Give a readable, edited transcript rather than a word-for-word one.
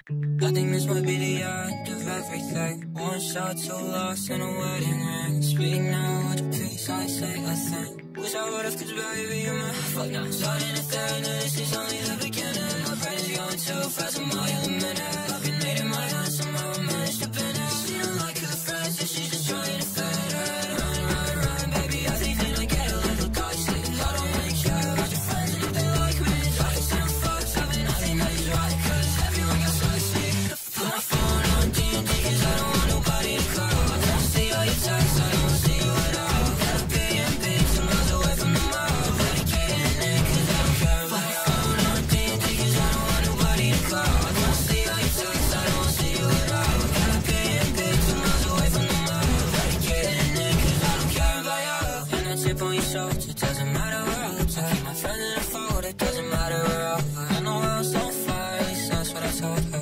I think this might be the end of everything. One shot, two lost in a wedding ring. Speak now with the peace, I say a thing. Wish I would've, cause baby, you're my fuck now. Starting to think that this is only the beginning. My brain is going too fast, a mile a minute. I've been needing my hands, somehow I managed to pin it. She don't like her friends, so she's just trying to fit it. Run, baby, I think I get a little dicey. I don't really care about your friends and if they like me. I can say I'm fucked up and I think that he's right, cause everyone got sexy. Put my phone on D&D cause I don't want nobody to call. I don't see all your texts, I don't see you at all. Got a B&B, some miles away from the mall. Better get in it cause I don't care about your phone on D&D cause I don't want nobody to call. I don't see all your texts, I don't see you at all. Got a B&B, some miles away from the mall. Better get in it cause I don't care about you. And that chip on your shoulder, it doesn't matter where I look. I keep my friends in the fold, it doesn't matter where I go. I know I was on fire, at least that's what I told her.